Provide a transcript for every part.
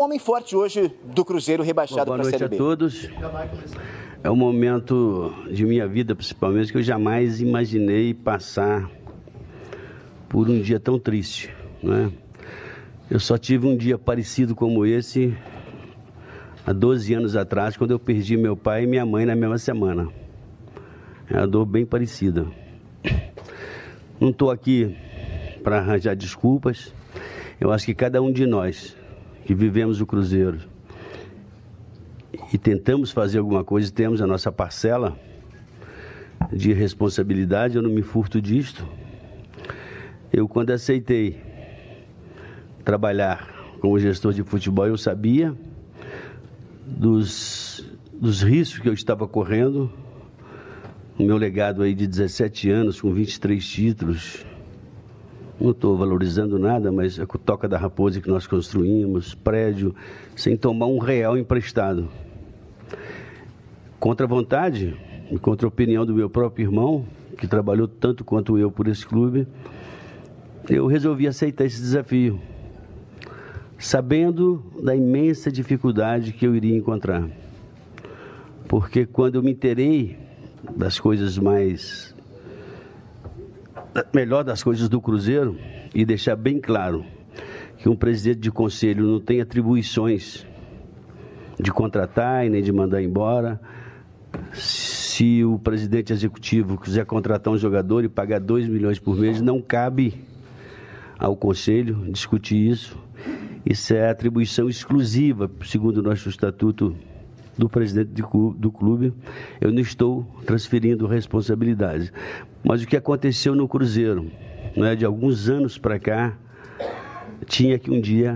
Homem forte hoje do Cruzeiro rebaixado para a Série B. Boa noite a todos. É um momento de minha vida, principalmente, que eu jamais imaginei passar por um dia tão triste, né? Eu só tive um dia parecido como esse há 12 anos atrás, quando eu perdi meu pai e minha mãe na mesma semana. É uma dor bem parecida. Não estou aqui para arranjar desculpas. Eu acho que cada um de nós que vivemos o Cruzeiro e tentamos fazer alguma coisa, temos a nossa parcela de responsabilidade. Eu não me furto disto. Eu, quando aceitei trabalhar como gestor de futebol, eu sabia dos riscos que eu estava correndo. O meu legado aí de 17 anos, com 23 títulos, não estou valorizando nada, mas a Toca da Raposa que nós construímos, prédio, sem tomar um real emprestado. Contra a vontade e contra a opinião do meu próprio irmão, que trabalhou tanto quanto eu por esse clube, eu resolvi aceitar esse desafio, sabendo da imensa dificuldade que eu iria encontrar. Porque quando eu me inteirei das coisas melhor das coisas do Cruzeiro, e deixar bem claro que um presidente de conselho não tem atribuições de contratar e nem de mandar embora. Se o presidente executivo quiser contratar um jogador e pagar 2 milhões por mês, não cabe ao conselho discutir isso. Isso é atribuição exclusiva, segundo o nosso estatuto, do presidente do clube. Eu não estou transferindo responsabilidade. Mas o que aconteceu no Cruzeiro, né, de alguns anos para cá, tinha que um dia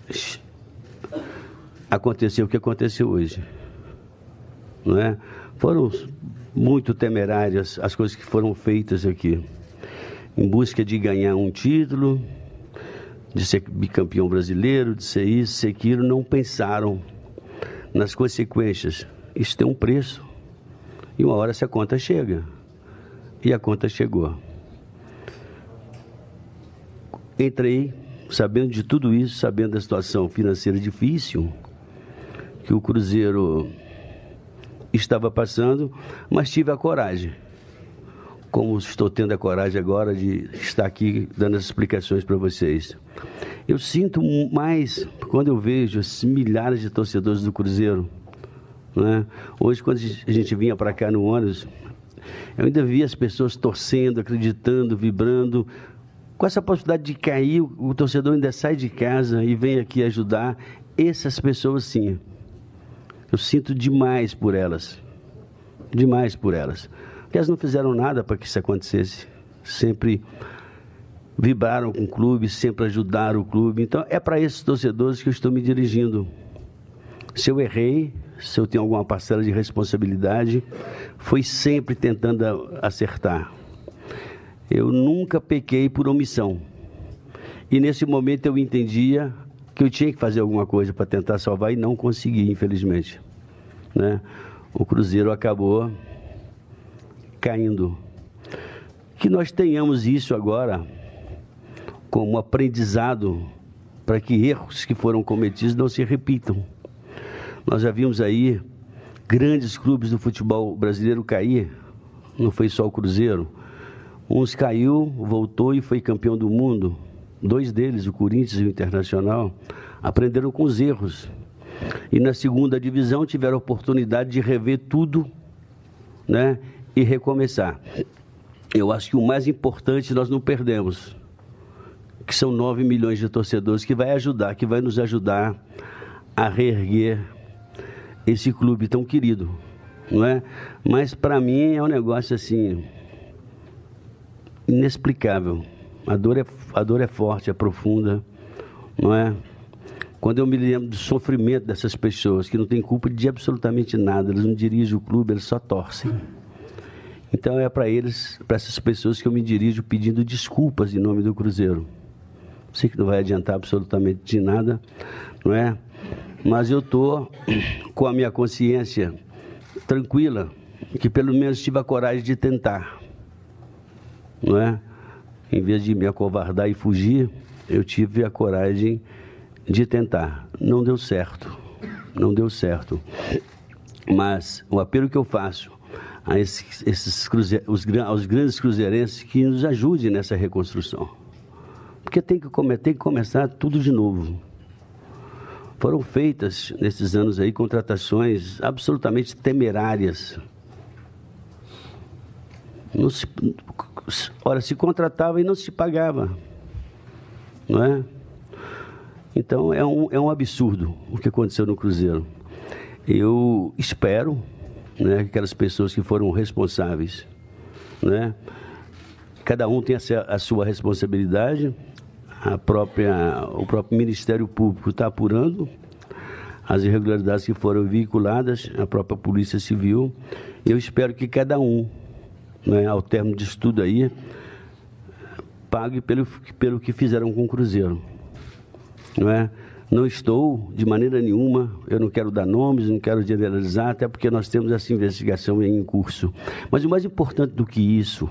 acontecer o que aconteceu hoje. Não é? Foram muito temerárias as coisas que foram feitas aqui, em busca de ganhar um título, de ser bicampeão brasileiro, de ser isso, ser aquilo. Não pensaram nas consequências. Isso tem um preço. E uma hora essa conta chega. E a conta chegou. Entrei sabendo de tudo isso, sabendo da situação financeira difícil que o Cruzeiro estava passando, mas tive a coragem, como estou tendo a coragem agora de estar aqui dando as explicações para vocês. Eu sinto mais quando eu vejo esses milhares de torcedores do Cruzeiro, né? Hoje, quando a gente vinha para cá no ônibus, eu ainda via as pessoas torcendo, acreditando, vibrando. Com essa possibilidade de cair, o torcedor ainda sai de casa e vem aqui ajudar. Essas pessoas, sim, eu sinto demais por elas. Demais por elas. Porque elas não fizeram nada para que isso acontecesse. Sempre vibraram com o clube, sempre ajudaram o clube. Então, é para esses torcedores que eu estou me dirigindo. Se eu errei, se eu tenho alguma parcela de responsabilidade, foi sempre tentando acertar. Eu nunca pequei por omissão. E nesse momento eu entendia que eu tinha que fazer alguma coisa para tentar salvar e não consegui, infelizmente, né? O Cruzeiro acabou caindo. Que nós tenhamos isso agora como aprendizado para que erros que foram cometidos não se repitam. Nós já vimos aí grandes clubes do futebol brasileiro cair, não foi só o Cruzeiro. Uns caiu, voltou e foi campeão do mundo. 2 deles, o Corinthians e o Internacional, aprenderam com os erros. E na segunda divisão tiveram a oportunidade de rever tudo, né, e recomeçar. Eu acho que o mais importante nós não perdemos, que são 9 milhões de torcedores, que vai nos ajudar a reerguer esse clube tão querido, não é? Mas para mim é um negócio assim inexplicável. A dor é forte, é profunda, não é? Quando eu me lembro do sofrimento dessas pessoas que não têm culpa de absolutamente nada, eles não dirigem o clube, eles só torcem. Então é para essas pessoas que eu me dirijo pedindo desculpas em nome do Cruzeiro. Sei que não vai adiantar absolutamente de nada, não é? Mas eu estou com a minha consciência tranquila, que pelo menos tive a coragem de tentar, não é? Em vez de me acovardar e fugir, eu tive a coragem de tentar. Não deu certo. Não deu certo. Mas o apelo que eu faço a aos grandes cruzeirenses que nos ajudem nessa reconstrução. Porque tem que começar tudo de novo. Foram feitas, nesses anos aí, contratações absolutamente temerárias. Se contratava e não se pagava. Não é? Então, é um absurdo o que aconteceu no Cruzeiro. Eu espero, né, que aquelas pessoas que foram responsáveis, né, cada um tem a sua responsabilidade, o próprio Ministério Público está apurando as irregularidades que foram veiculadas, a própria Polícia Civil. Eu espero que cada um, né, ao término disso tudo aí, pague pelo que fizeram com o Cruzeiro. Não é? Não estou, de maneira nenhuma, eu não quero dar nomes, não quero generalizar, até porque nós temos essa investigação em curso. Mas o mais importante do que isso,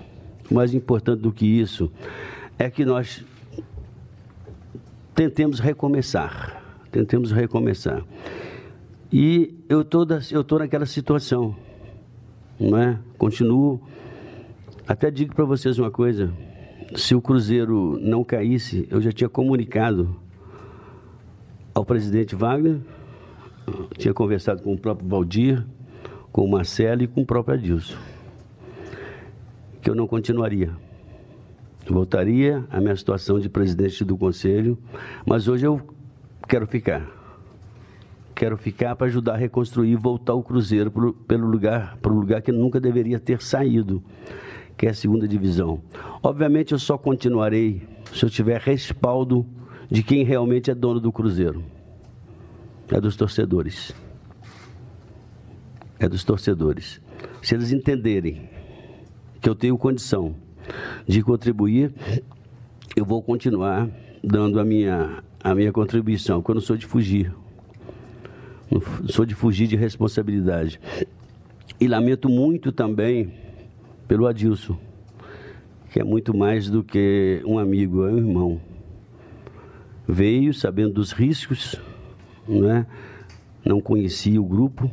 é que nós tentemos recomeçar. E eu estou naquela situação, não é? Continuo, até digo para vocês uma coisa, se o Cruzeiro não caísse, eu já tinha comunicado ao presidente Wagner, tinha conversado com o próprio Valdir, com o Marcelo e com o próprio Adilson, que eu não continuaria. Voltaria à minha situação de presidente do Conselho, mas hoje eu quero ficar. Quero ficar para ajudar a reconstruir e voltar o Cruzeiro para o lugar que nunca deveria ter saído, que é a segunda divisão. Obviamente eu só continuarei se eu tiver respaldo de quem realmente é dono do Cruzeiro. É dos torcedores. É dos torcedores. Se eles entenderem que eu tenho condição de contribuir, eu vou continuar dando a minha contribuição, porque eu não sou de fugir. Não sou de fugir de responsabilidade. E lamento muito também pelo Adilson, que é muito mais do que um amigo, é um irmão. Veio sabendo dos riscos, né? Não conhecia o grupo,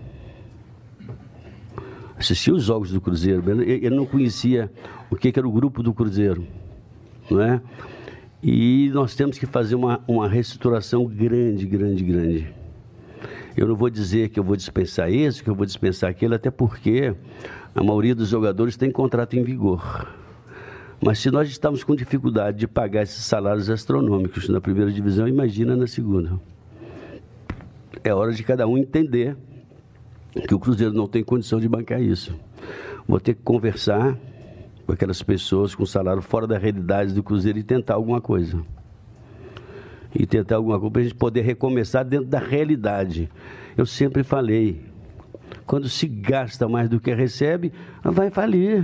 assistia os jogos do Cruzeiro, ele não conhecia o que era o grupo do Cruzeiro, não é? E nós temos que fazer uma reestruturação grande. Eu não vou dizer que eu vou dispensar esse, que eu vou dispensar aquele, até porque a maioria dos jogadores tem contrato em vigor. Mas se nós estamos com dificuldade de pagar esses salários astronômicos na primeira divisão, imagina na segunda. É hora de cada um entender que o Cruzeiro não tem condição de bancar isso. Vou ter que conversar com aquelas pessoas com salário fora da realidade do Cruzeiro e tentar alguma coisa. Para a gente poder recomeçar dentro da realidade. Eu sempre falei, quando se gasta mais do que recebe, vai falir.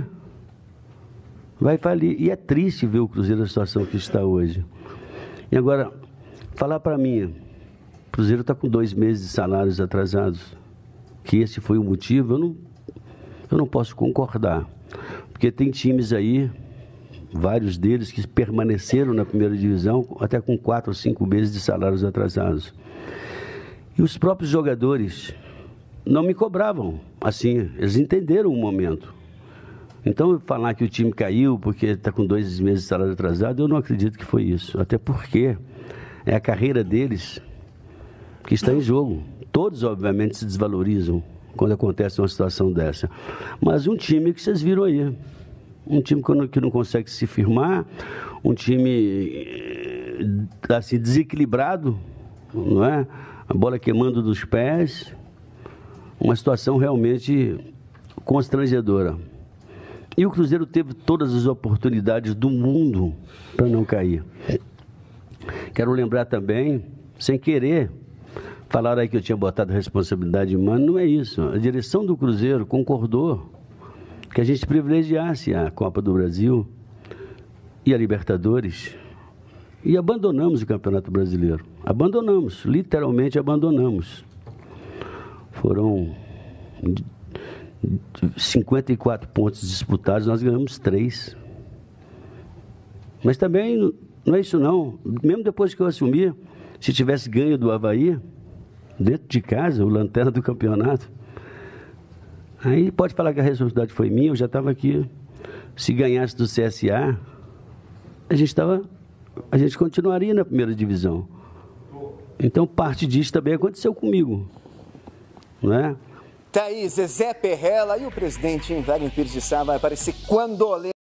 E é triste ver o Cruzeiro na situação que está hoje. E agora, falar para mim, o Cruzeiro está com 2 meses de salários atrasados, que esse foi o motivo, eu não posso concordar. Porque tem times aí, vários deles, que permaneceram na primeira divisão, até com 4 ou 5 meses de salários atrasados. E os próprios jogadores não me cobravam, assim, eles entenderam o momento. Então, falar que o time caiu porque está com 2 meses de salário atrasado, eu não acredito que foi isso. Até porque é a carreira deles que está em jogo. Todos, obviamente, se desvalorizam quando acontece uma situação dessa. Mas um time que vocês viram aí, um time que não consegue se firmar, um time assim, desequilibrado, não é? A bola queimando dos pés, uma situação realmente constrangedora. E o Cruzeiro teve todas as oportunidades do mundo para não cair. Quero lembrar também, sem querer, falaram aí que eu tinha botado responsabilidade em mano, não é isso. A direção do Cruzeiro concordou que a gente privilegiasse a Copa do Brasil e a Libertadores e abandonamos o Campeonato Brasileiro. Abandonamos, literalmente abandonamos. Foram 54 pontos disputados, nós ganhamos 3. Mas também não é isso não. Mesmo depois que eu assumi, Se tivesse ganho do Avaí, dentro de casa, o lanterna do campeonato, aí pode falar que a responsabilidade foi minha, eu já estava aqui. Se ganhasse do CSA, a gente continuaria na primeira divisão. Então, parte disso também aconteceu comigo, não é? Tá aí, Zezé Perrella e o presidente Wagner Pires de Sá vai aparecer quando